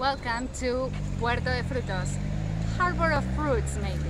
Welcome to Puerto de Frutos, harbor of fruits maybe.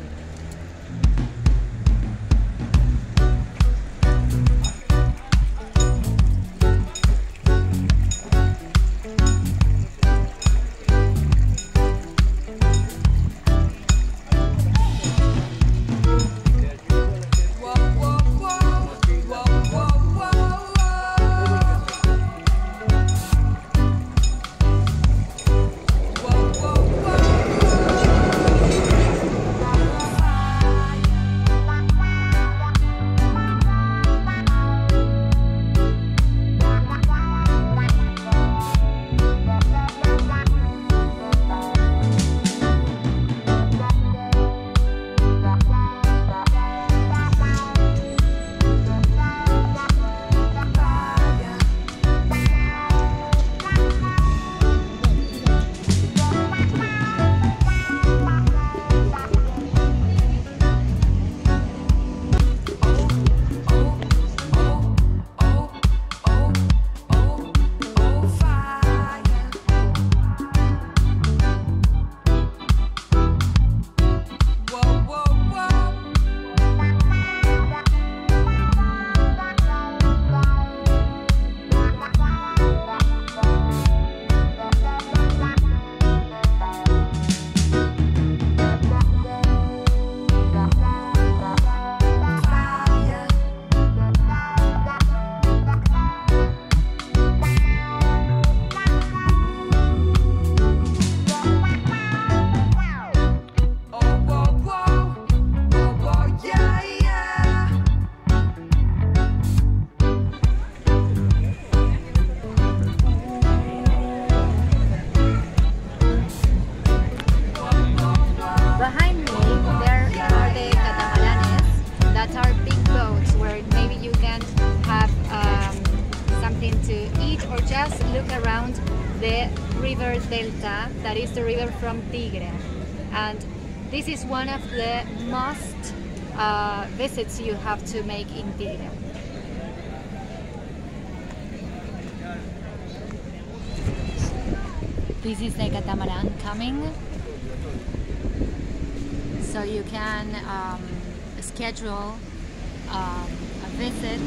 Or just look around the river delta, that is the river from Tigre, and this is one of the must visits you have to make in Tigre. This is the catamaran coming, so you can schedule a visit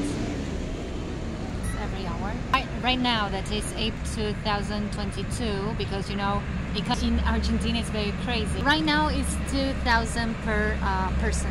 every hour. Right now that is April 2022, because you know, because in Argentina it's very crazy. Right now it's 2,000 per person.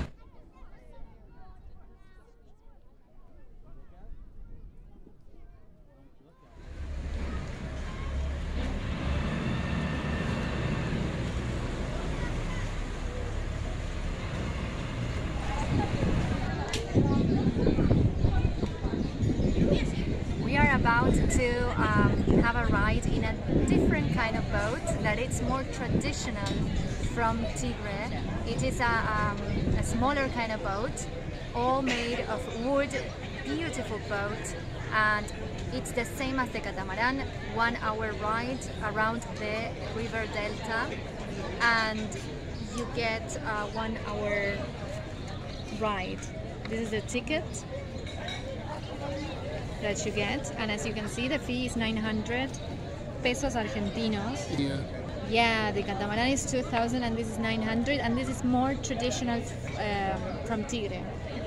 About to have a ride in a different kind of boat that it's more traditional from Tigre. It is a smaller kind of boat, all made of wood, beautiful boat, and it's the same as the catamaran, 1 hour ride around the river delta, and you get a 1 hour ride. This is the ticket that you get, and as you can see the fee is 900 pesos argentinos. Yeah, the catamaran is 2,000 and this is 900, and this is more traditional from Tigre.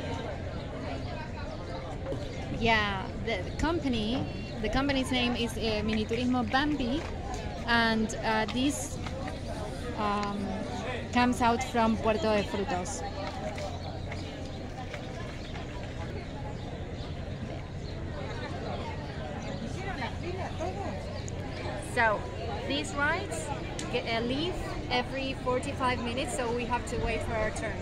Yeah, the company's name is Miniturismo Bambi, and this comes out from Puerto de Frutos. So these rides leave every 45 minutes, so we have to wait for our turn.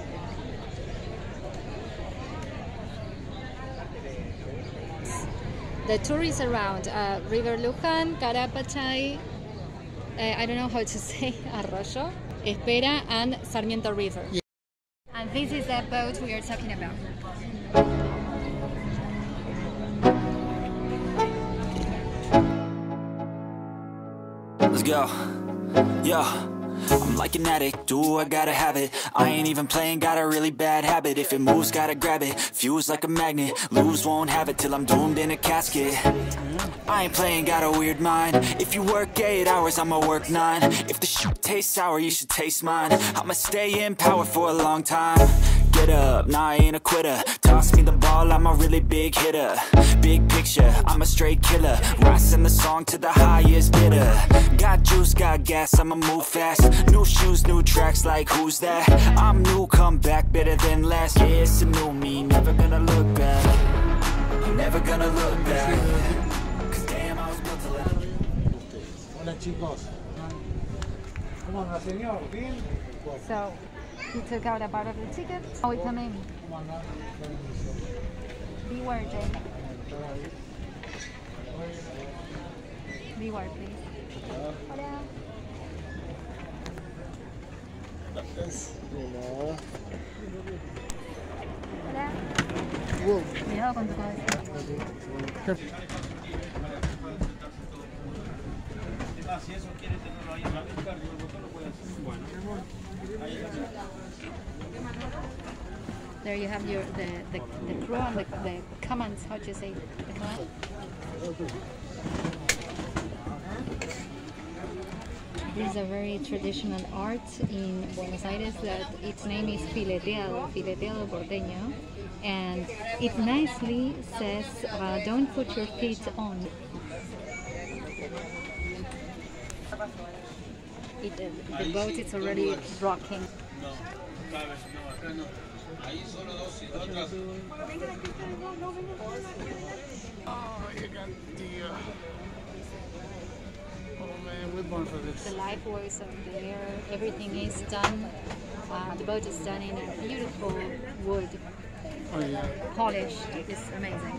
The tourists around River Luján, Carapachay, I don't know how to say, Arroyo, Espera, and Sarmiento River. Yeah. And this is the boat we are talking about. Let's go. Yeah. I'm like an addict, do I gotta have it. I ain't even playing, got a really bad habit. If it moves, gotta grab it, fuse like a magnet. Lose, won't have it till I'm doomed in a casket. I ain't playing, got a weird mind. If you work 8 hours, I'ma work 9. If the shoot tastes sour, you should taste mine. I'ma stay in power for a long time. Get up, nah, I ain't a quitter. Toss me the ball, I'm a really big hitter. Big picture, I'm a straight killer. Rising the song to the highest bidder. Got juice, got gas, I'ma move fast. New shoes, new tracks, like who's that? I'm new, come back, better than last. Yeah, it's a new me, never gonna look back. Never gonna look back. Cause damn, I was built to live. Hola chicos. ¿Cómo anda señor? ¿Bien? So he took out a part of the ticket. Oh, we come in. ¿Cómo anda? Beware, Jay. Beware, please. Hola. Hola. Cuidado con tu cabeza. Si eso quiere tenerlo ahí en la vista, el botón lo puede hacer. Bueno, ahí está. There you have your the crew and the commands. How do you say the command? This is a very traditional art in Buenos Aires that its name is fileteado porteño, and it nicely says, "Don't put your feet on." The boat is already rocking. The life was up there, everything is done. The boat is done in a beautiful wood, polished. It's amazing.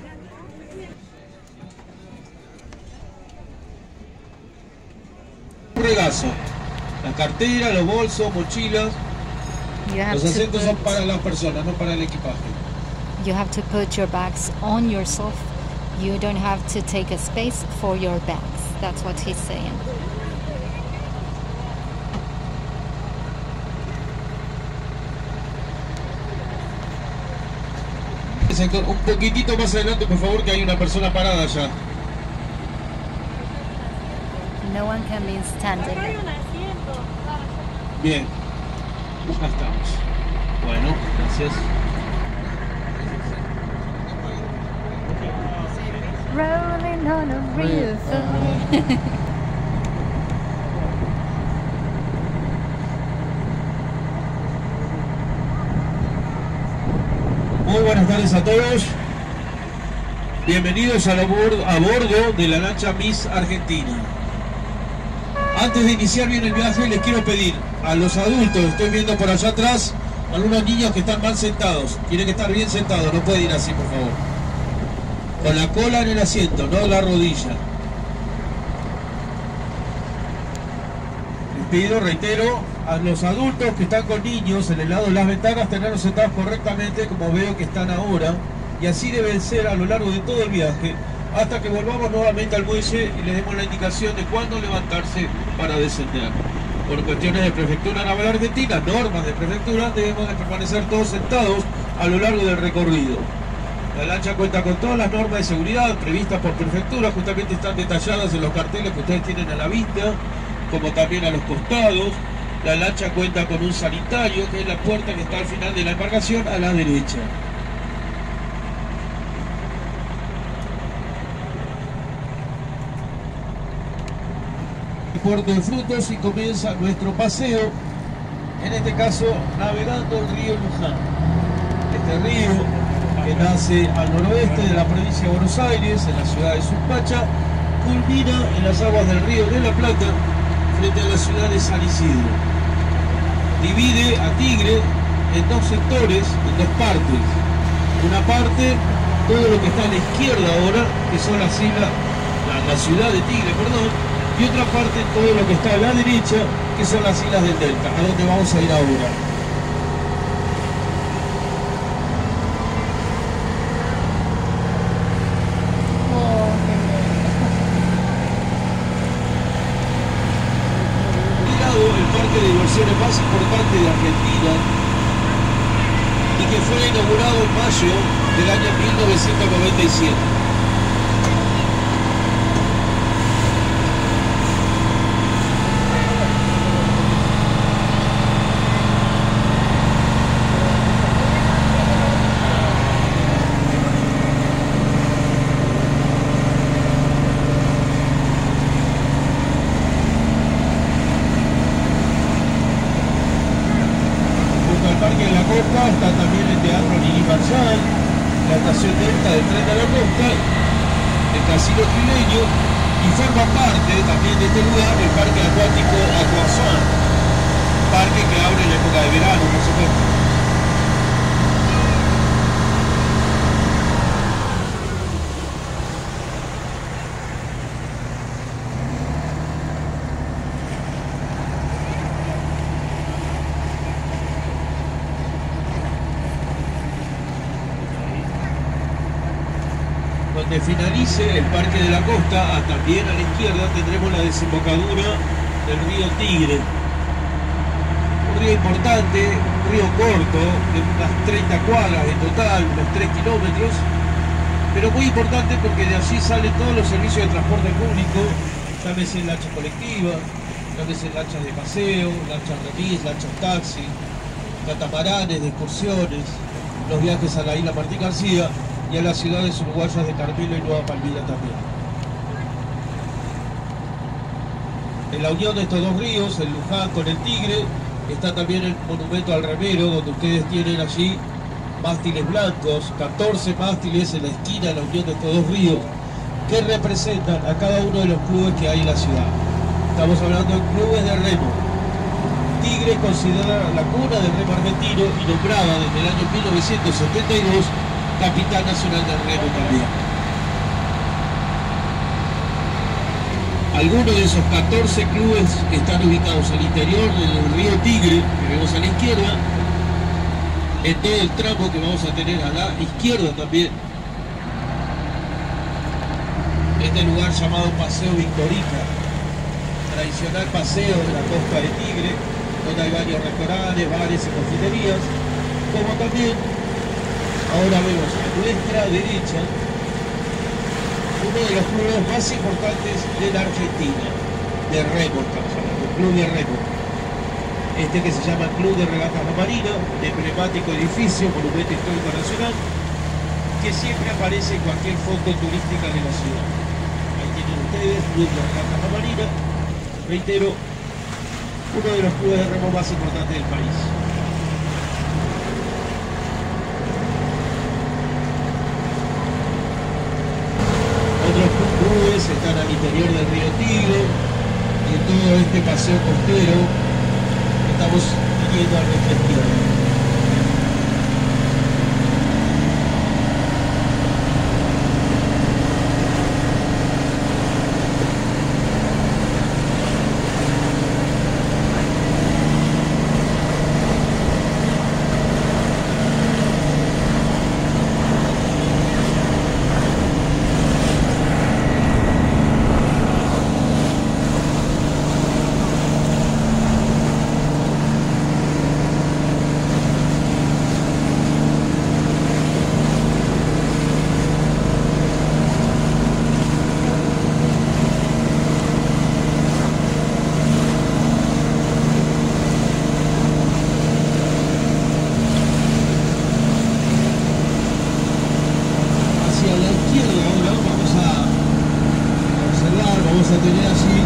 Un regazo, la cartera, los bolsos, mochilas, los asientos son para las personas, no para el equipaje. You have to put your bags on yourself. You don't have to take a space for your bags. That's what he's saying. Un poquitito más adelante, por favor, que hay una persona parada allá. No one can be standing. Bien, acá estamos. Bueno, gracias. Rolling on a river. Muy buenas tardes a todos. Bienvenidos a bordo de la lancha Miss Argentina. Antes de iniciar bien el viaje, les quiero pedir a los adultos, estoy viendo por allá atrás, algunos niños que están mal sentados. Tienen que estar bien sentados, no pueden ir así, por favor. Con la cola en el asiento, no la rodilla. Les pido, reitero, a los adultos que están con niños en el lado de las ventanas, tenerlos sentados correctamente como veo que están ahora. Y así deben ser a lo largo de todo el viaje, hasta que volvamos nuevamente al muelle y les demos la indicación de cuándo levantarse para descender. Por cuestiones de Prefectura Naval Argentina, normas de Prefectura, debemos de permanecer todos sentados a lo largo del recorrido. La lancha cuenta con todas las normas de seguridad previstas por Prefectura, justamente están detalladas en los carteles que ustedes tienen a la vista, como también a los costados. La lancha cuenta con un sanitario, que es la puerta que está al final de la embarcación a la derecha. Puerto de Frutos y comienza nuestro paseo, en este caso navegando el río Luján. Este río, que nace al noroeste de la provincia de Buenos Aires, en la ciudad de Suspachá, culmina en las aguas del río de la Plata, frente a la ciudad de San Isidro. Divide a Tigre en dos sectores, en dos partes. Una parte, todo lo que está a la izquierda ahora, que son las islas, la ciudad de Tigre, perdón, y otra parte, todo lo que está a la derecha, que son las islas del Delta, a donde vamos a ir ahora. El Parque de más importante de Argentina y que fue inaugurado en mayo del año 1997. Está también el Teatro Nini Marshall, la estación Delta del tren de la costa, el Casino Trileño, y forma parte también de este lugar el Parque Acuático Aquazón, parque que abre en la época de verano, por supuesto. Donde finalice el Parque de la Costa, también a la izquierda tendremos la desembocadura del río Tigre. Un río importante, un río corto, de unas 30 cuadras en total, unos 3 kilómetros, pero muy importante porque de allí salen todos los servicios de transporte público, llámese lanchas colectivas, llámese lanchas de paseo, lanchas remis, lanchas taxi, catamaranes de excursiones, los viajes a la isla Martín García y a las ciudades uruguayas de Carmelo y Nueva Palmira también. En la unión de estos dos ríos, el Luján con el Tigre, está también el monumento al remero, donde ustedes tienen allí mástiles blancos, 14 mástiles en la esquina de la unión de estos dos ríos, que representan a cada uno de los clubes que hay en la ciudad. Estamos hablando de clubes de remo. Tigre es considerada la cuna del remo argentino y nombrada desde el año 1972 capital nacional del remo también. Algunos de esos 14 clubes están ubicados al interior del río Tigre, que vemos a la izquierda, en todo el tramo que vamos a tener a la izquierda también. Este lugar llamado Paseo Victorica, tradicional paseo de la costa de Tigre, donde hay varios restaurantes, bares y confiterías, como también ahora vemos a nuestra derecha uno de los clubes más importantes de la Argentina, de remo, estamos hablando, el Club de Remo. Este que se llama Club de Regatas La Marina, de emblemático edificio, monumento histórico nacional, que siempre aparece en cualquier foto turística de la ciudad. Ahí tienen ustedes, Club de Regatas La Marina, reitero, uno de los clubes de remo más importantes del país. Otros clubes están al interior del río Tigre y en todo este paseo costero estamos viniendo a nuestra izquierda. vamos a tener allí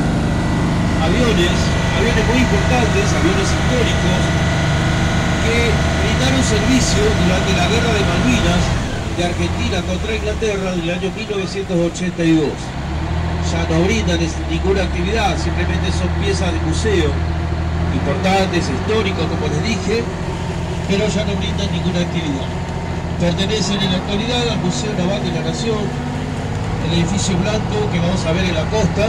aviones muy importantes, aviones históricos, que brindaron servicio durante la Guerra de Malvinas de Argentina contra Inglaterra en el año 1982. Ya no brindan ninguna actividad, simplemente son piezas de museo importantes, históricos, como les dije, pero ya no brindan ninguna actividad. Pertenecen en la actualidad al Museo Naval de la Nación, el edificio blanco que vamos a ver en la costa,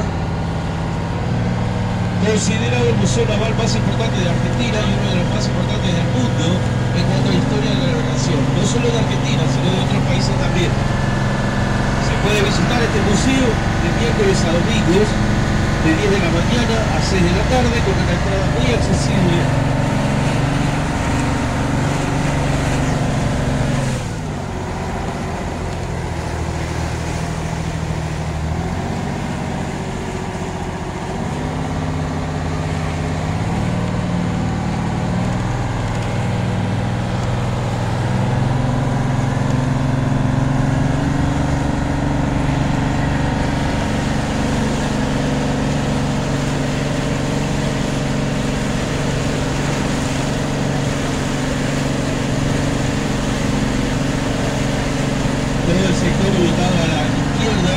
considerado el museo naval más importante de Argentina y uno de los más importantes del mundo en cuanto a la historia de la nación, no solo de Argentina, sino de otros países también. Se puede visitar este museo de miércoles a domingos de 10 de la mañana a 6 de la tarde, con una entrada muy accesible. Ubicado a la izquierda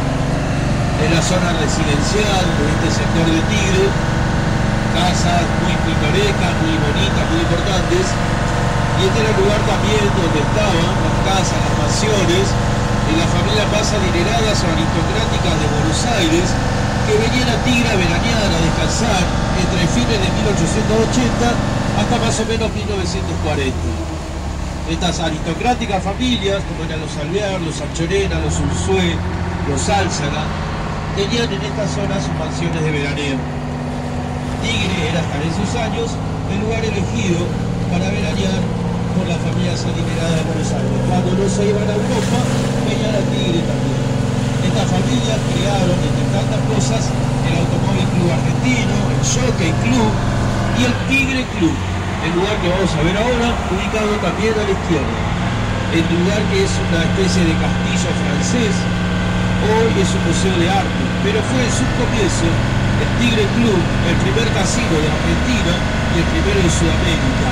en la zona residencial de este sector de Tigre, casas muy pintorescas, muy bonitas, muy importantes, y este era el lugar también donde estaban las casas, las mansiones de las familias más adineradas o aristocráticas de Buenos Aires, que venían a Tigre a veranear, a descansar entre fines de 1880 hasta más o menos 1940. Estas aristocráticas familias, como eran los Alvear, los Anchorena, los Unzué, los Álzaga, tenían en esta zona sus mansiones de veraneo. Tigre era hasta en esos años el lugar elegido para veranear por las familias adineradas de Buenos Aires. Cuando no se iban a Europa, venían a Tigre también. Estas familias crearon, entre tantas cosas, el Automóvil Club Argentino, el Jockey Club y el Tigre Club. El lugar que vamos a ver ahora, ubicado también a la izquierda. El lugar que es una especie de castillo francés, hoy es un museo de arte, pero fue en su comienzo el Tigre Club, el primer casino de Argentina y el primero de Sudamérica.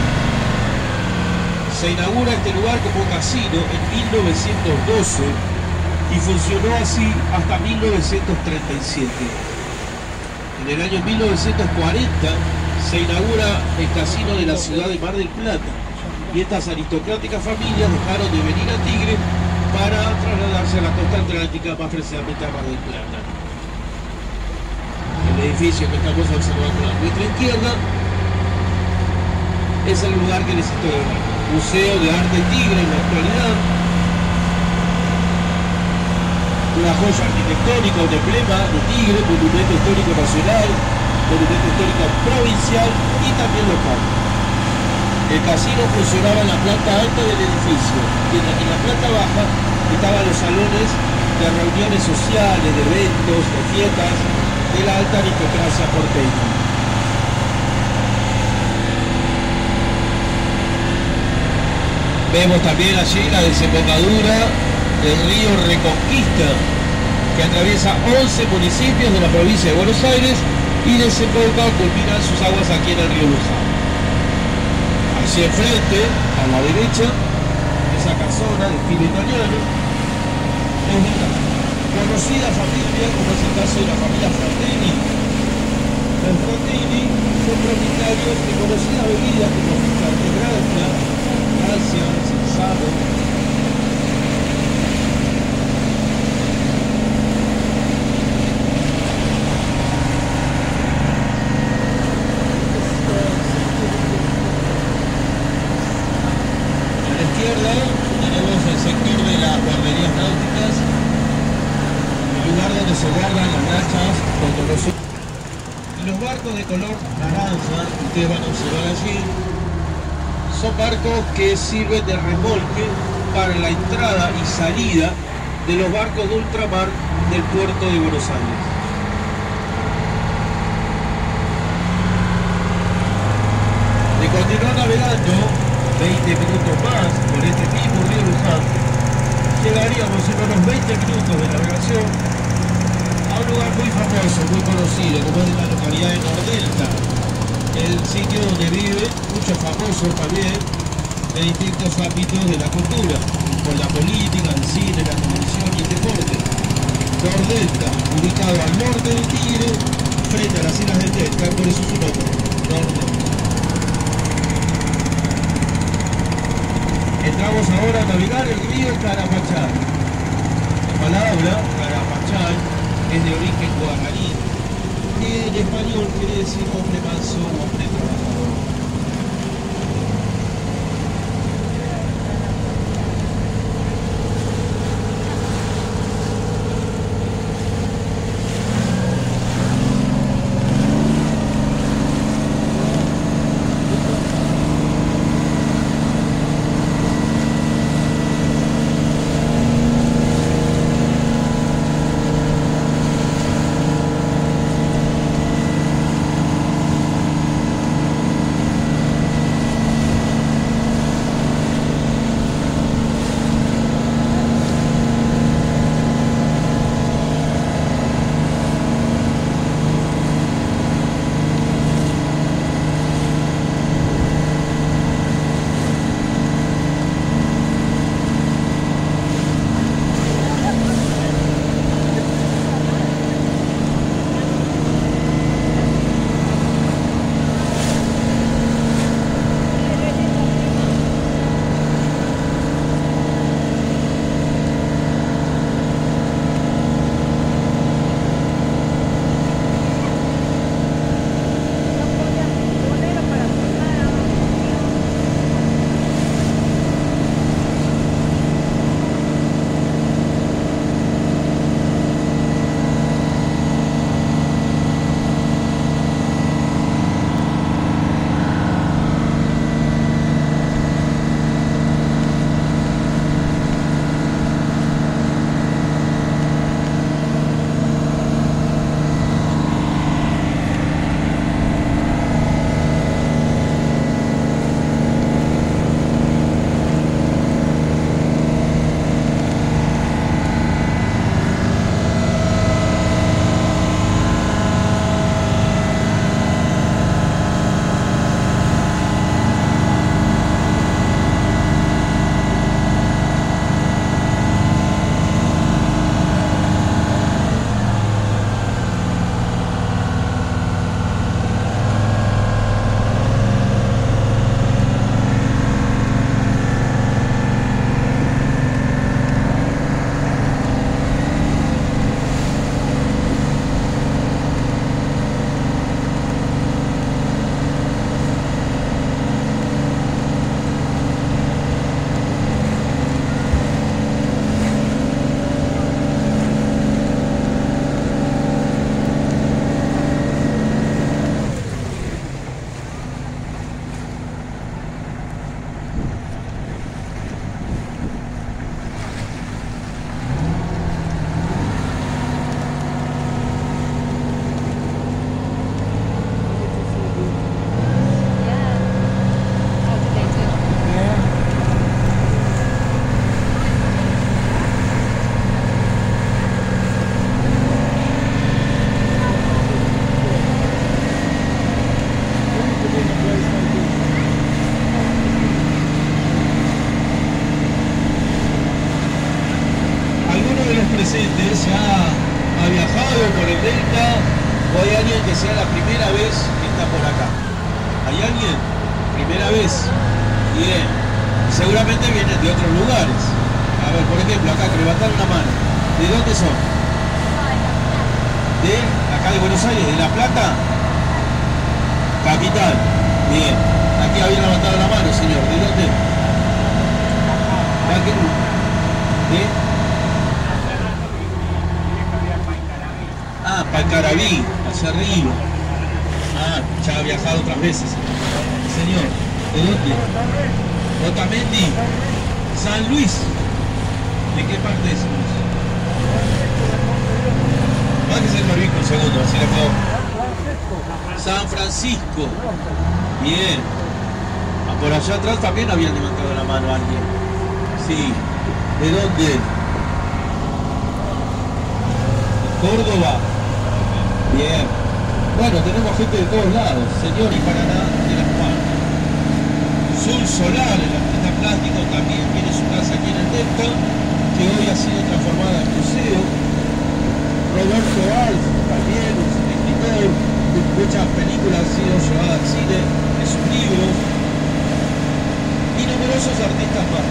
Se inaugura este lugar como casino en 1912 y funcionó así hasta 1937. En el año 1940 se inaugura el casino de la ciudad de Mar del Plata y estas aristocráticas familias dejaron de venir a Tigre para trasladarse a la costa atlántica, más precisamente a Mar del Plata. El edificio que estamos observando a nuestra izquierda es el lugar que les estoy hablando, Museo de Arte Tigre en la actualidad, una joya arquitectónica, un emblema de Tigre, monumento histórico nacional, monumento histórico provincial y también local. El casino funcionaba en la planta alta del edificio y en la planta baja estaban los salones de reuniones sociales, de eventos, de fiestas de la alta aristocracia porteña. Vemos también allí la desembocadura del río Reconquista, que atraviesa 11 municipios de la provincia de Buenos Aires y desemboca o culmina sus aguas aquí en el río Luján. Hacia el frente, a la derecha, esa casona de estilo italiano, es una conocida familia, como es el caso de la familia Frattini. Los Frattini son propietarios de conocidas bebidas como Catedralca, Gracia, Sensado. Tenemos el sector de las guarderías náuticas, el lugar donde se guardan las lanchas cuando los barcos de color naranja, que ustedes van a observar allí, son barcos que sirven de remolque para la entrada y salida de los barcos de ultramar del puerto de Buenos Aires. De continuar navegando 20 minutos más por este mismo río Luján, llegaríamos en unos 20 minutos de navegación a un lugar muy famoso, muy conocido, como es la localidad de Nordelta, el sitio donde viven muchos famosos también de distintos ámbitos de la cultura, por la política, el cine, la televisión y el deporte. Nordelta, ubicado al norte del Tigre, frente a las islas del Delta, por eso su nombre, Nordelta. Entramos ahora a navegar el río Carapachay. La palabra Carapachay es de origen guaraní, que en español quiere decir hombre manso o hombre trabajador. ¿O hay alguien que sea la primera vez que está por acá? ¿Hay alguien? Primera vez. Bien. Seguramente vienen de otros lugares. A ver, por ejemplo, acá, que levantaron la mano. ¿De dónde son? ¿De acá de Buenos Aires? ¿De La Plata? Capital. Bien. Aquí habían levantado la mano, señor. ¿De dónde? ¿De? Ah, Paicarabí, hacia arriba. Ah, ya ha viajado otras veces. Señor, ¿de dónde? Otamendi, San Luis. ¿De qué parte es San Luis? Bájese el barbijo un segundo, así le puedo. San Francisco. Bien. Ah, por allá atrás también habían levantado la mano alguien. Sí. ¿De dónde? Córdoba. Bien. Bueno, tenemos gente de todos lados. Señor y Paraná de Las Palmas. Sul Solar, el artista plástico, también tiene su casa aquí en el Delta, que hoy ha sido transformada en museo. Roberto Alf, también un escritor, muchas películas han sido llevadas al cine, de sus libros, y numerosos artistas más.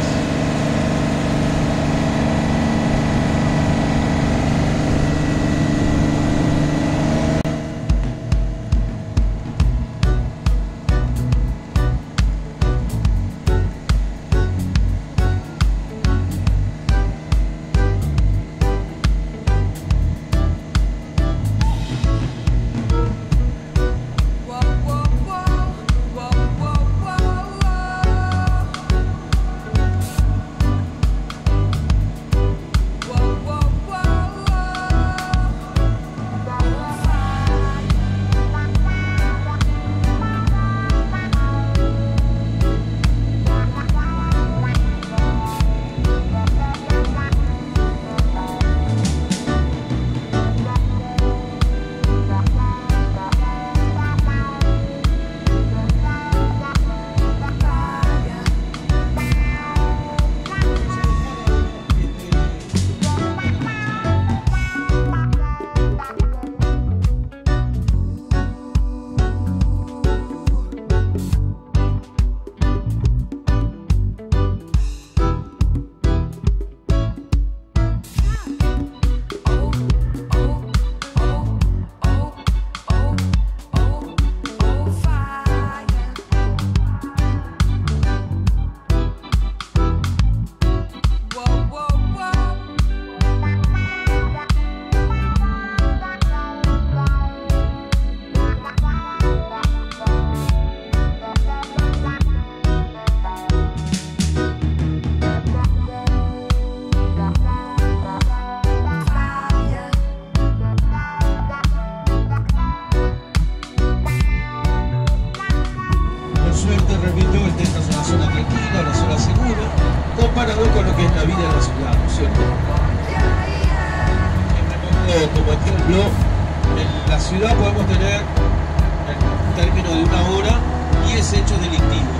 Como ejemplo, en la ciudad podemos tener, en un término de una hora, 10 hechos delictivos.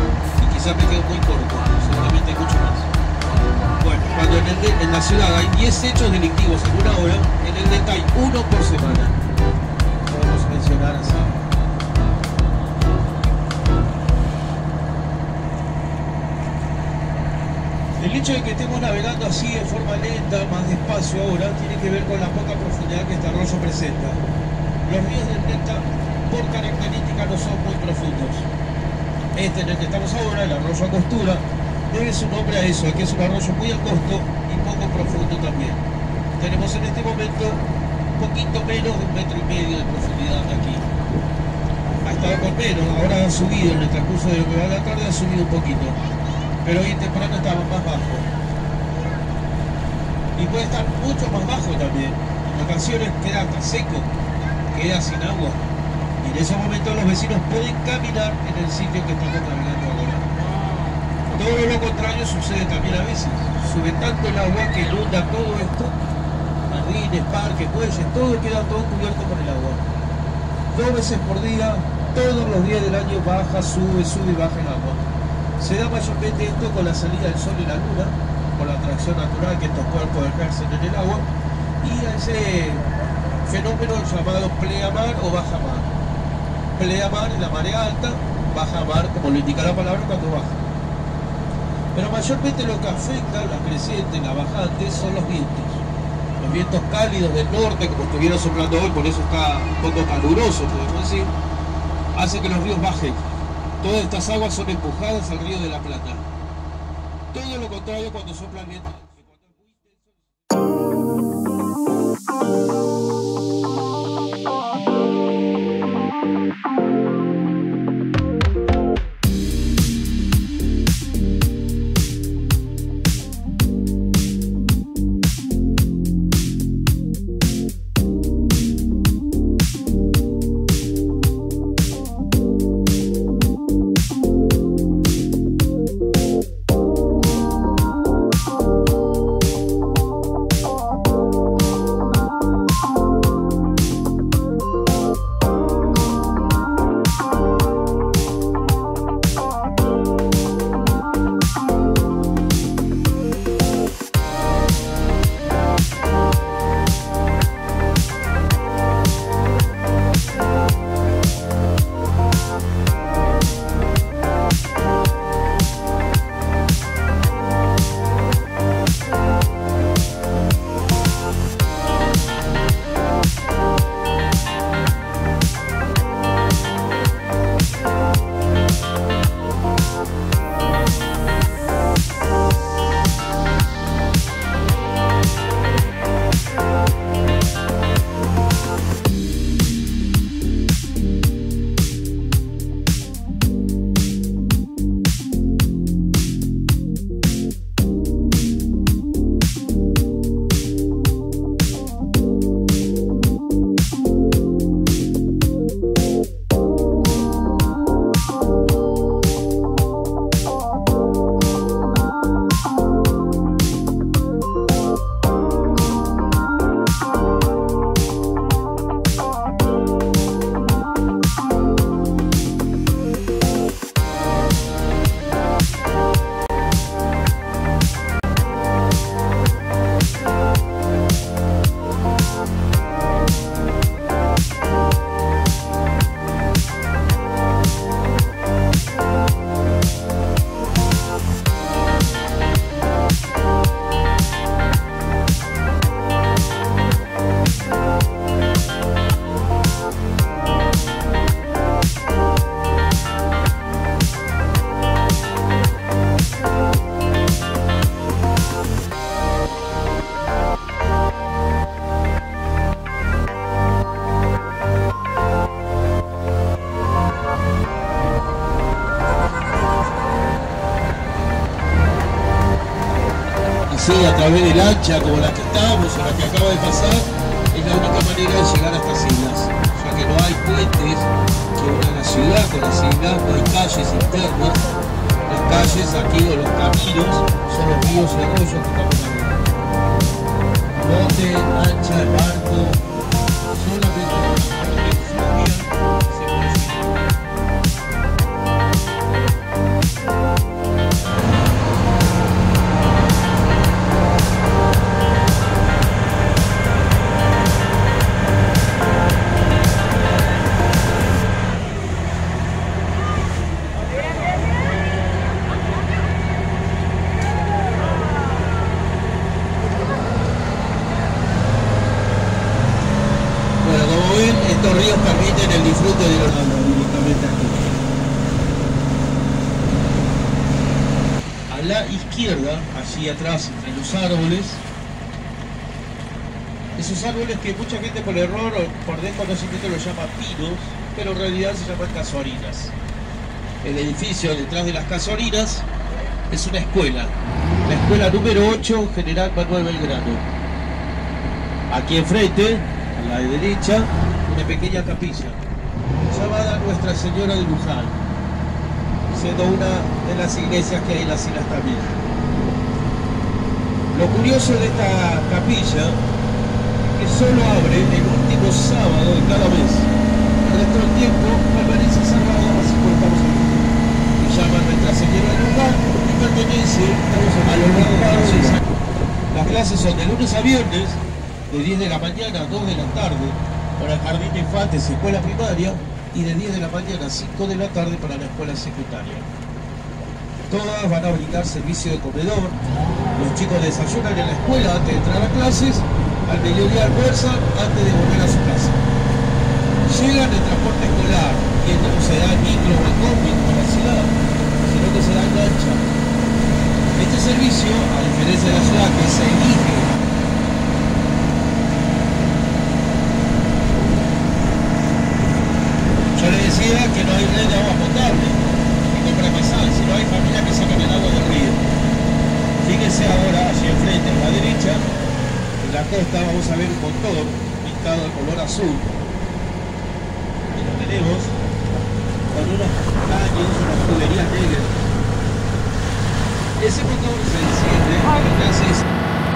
Y quizás me quedo muy corto, seguramente hay mucho más. Bueno, cuando en la ciudad hay 10 hechos delictivos en una hora, en el Delta hay uno por semana. Podemos mencionar así. El hecho de que estemos navegando así de forma lenta, más despacio ahora, tiene que ver con la poca profundidad que este arroyo presenta. Los ríos del Delta, por característica, no son muy profundos. Este en el que estamos ahora, el arroyo Angostura, debe su nombre a eso, que es un arroyo muy angosto y poco profundo también. Tenemos en este momento un poquito menos de 1,5 metros de profundidad aquí. Ha estado con menos, ahora ha subido en el transcurso de lo que va a la tarde, ha subido un poquito. Pero hoy temprano estaba más bajo. Y puede estar mucho más bajo también. En ocasiones queda hasta seco, queda sin agua. Y en esos momentos los vecinos pueden caminar en el sitio que estamos navegando ahora. Todo lo contrario sucede también a veces. Sube tanto el agua que inunda todo esto. Jardines, parques, muelles, todo queda todo cubierto por el agua. 2 veces por día, todos los días del año baja, sube y baja el agua. Se da mayormente esto con la salida del sol y la luna, por la atracción natural que estos cuerpos ejercen en el agua, y a ese fenómeno llamado pleamar o bajamar. Pleamar es la marea alta, bajamar, como lo indica la palabra, cuando baja. Pero mayormente lo que afecta la creciente, la bajante, son los vientos. Los vientos cálidos del norte, como estuviera soplando hoy, por eso está un poco caluroso, podemos decir, hace que los ríos bajen. Todas estas aguas son empujadas al río de la Plata. Todo lo contrario cuando sopla el viento. A través del lancha como la que estamos o la que acaba de pasar, es la única manera de llegar a estas islas, ya que no hay puentes que unan la ciudad con las islas, no hay calles internas. Las calles aquí o los caminos son los ríos y arroyos que estamos hablando. Bote, lancha, barco, solamente la parte fluvial se puede seguir. Estos ríos permiten el disfrute de los directamente aquí. A la izquierda, allí atrás, entre los árboles, esos árboles que mucha gente por error o por desconocimiento los llama pinos, pero en realidad se llaman casuarinas. El edificio detrás de las casuarinas es una escuela, la escuela número 8, General Manuel Belgrano. Aquí enfrente, a la derecha, una pequeña capilla llamada Nuestra Señora de Luján, siendo una de las iglesias que hay en las islas también. Lo curioso de esta capilla es que solo abre el último sábado de cada mes. El resto del tiempo permanece cerrado, así como estamos aquí. Se llama Nuestra Señora de Luján y pertenece a los grados. Las clases son de lunes a viernes de 10 de la mañana a 2 de la tarde para el jardín de infantes y escuela primaria, y de 10 de la mañana a 5 de la tarde para la escuela secundaria. Todas van a brindar servicio de comedor. Los chicos desayunan en la escuela antes de entrar a clases, al mediodía almuerzan antes de volver a su casa. Llegan en transporte escolar, que no se da en micro o en combi como en la ciudad, sino que se da en lancha. Este servicio, a diferencia de la ciudad que se elige, yo le decía que no hay red de agua potable, que compra Mesal, si no hay familias que sacan el agua del río. Fíjense ahora, hacia el frente, a la derecha, en la costa vamos a ver un motor pintado de color azul. Y lo tenemos con unos caños, unas tuberías negras. Ese motor se enciende, lo que hace es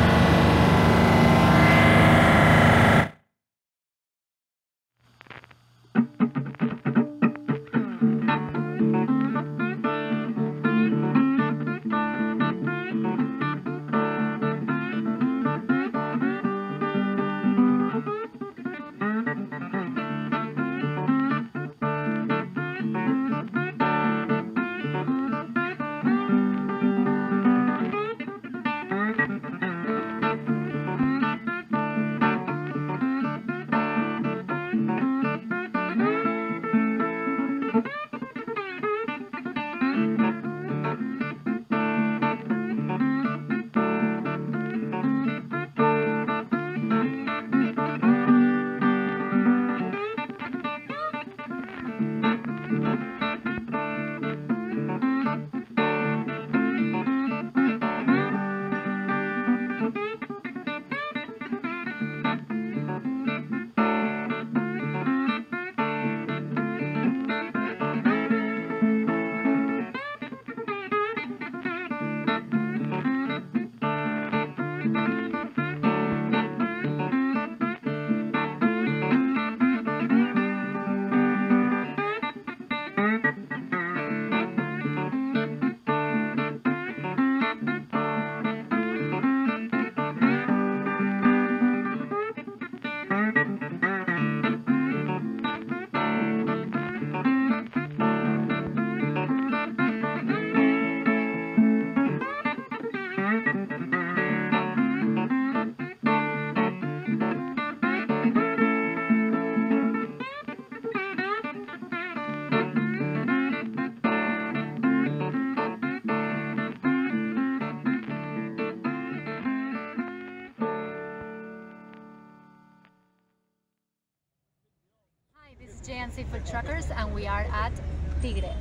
JNC Food Truckers, and we are at Tigre.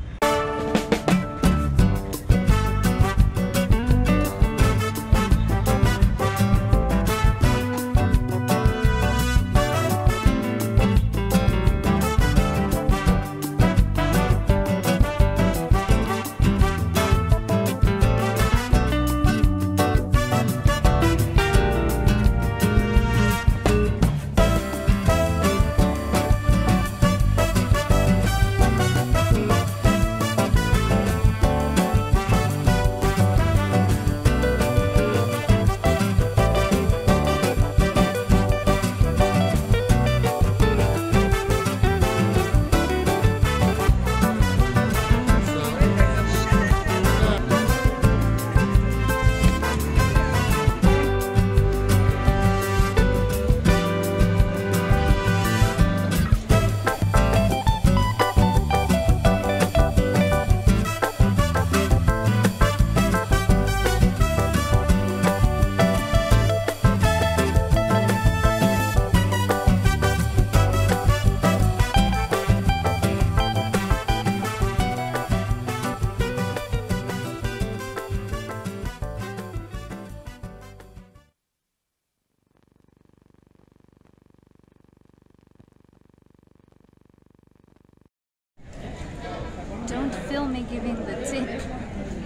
Don't film me giving the tip.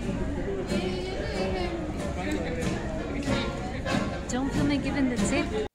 Don't film me giving the tip.